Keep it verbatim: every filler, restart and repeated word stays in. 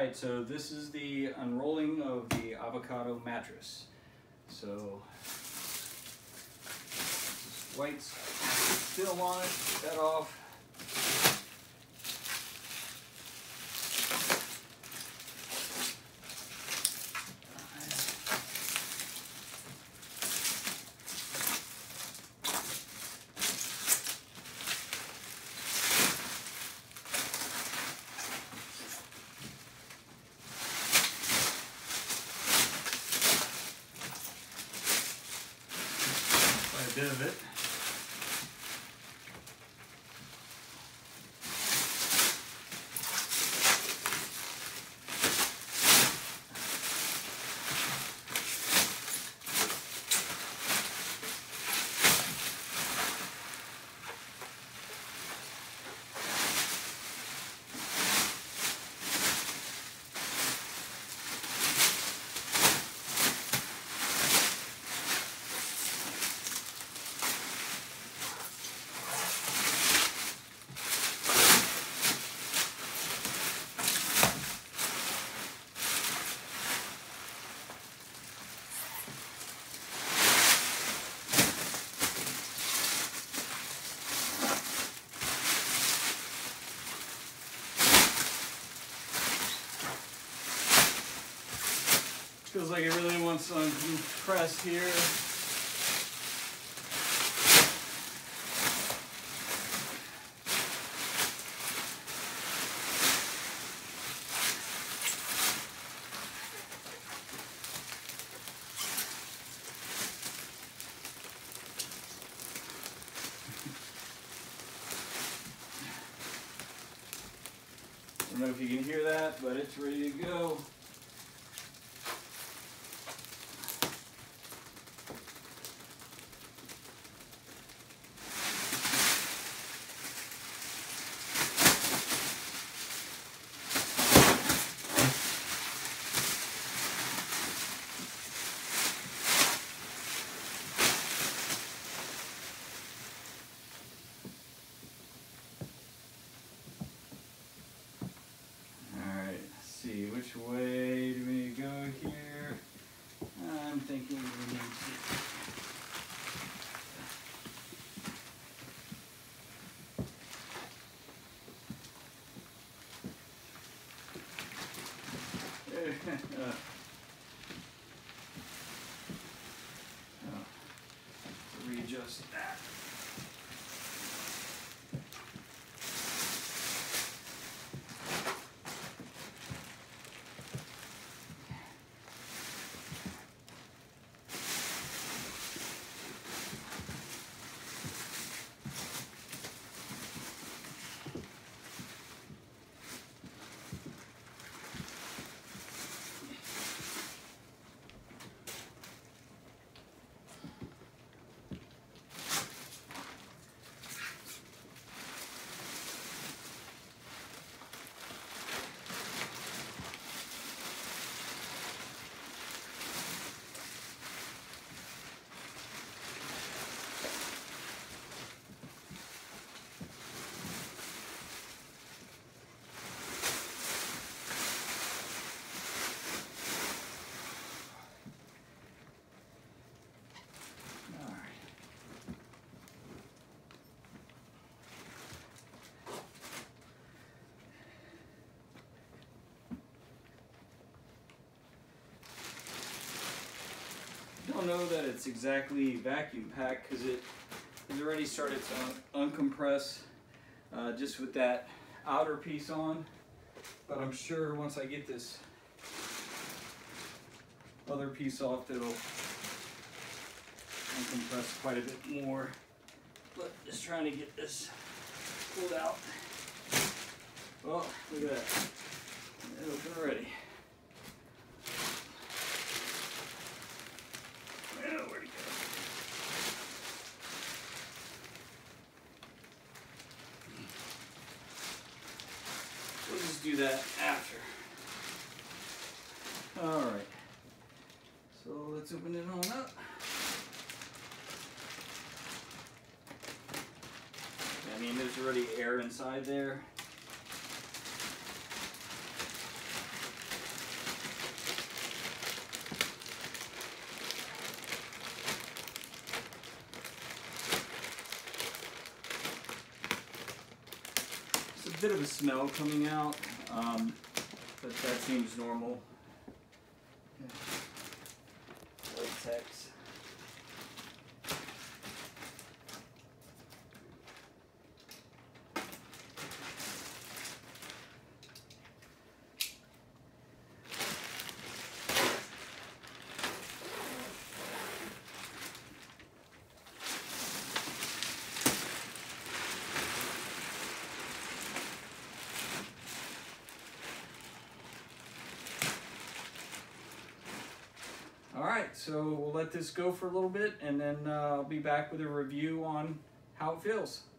Alright, so this is the unrolling of the avocado mattress. So, white film on it, take that off. A bit of it. Feels like it really wants some compressed here. I don't know if you can hear that, but it's ready to go. Which way do we go here? I'm thinking we need to. uh, oh, readjust that. Don't know that it's exactly vacuum packed because it has already started to un uncompress uh, just with that outer piece on, but I'm sure once I get this other piece off it'll uncompress quite a bit more. But just trying to get this pulled out. Oh, look at that. It's open already. We'll just do that after. Alright. So let's open it on up. I mean, there's already air inside there. bit of a smell coming out, um, but that seems normal. Latex. Alright, so we'll let this go for a little bit, and then uh, I'll be back with a review on how it feels.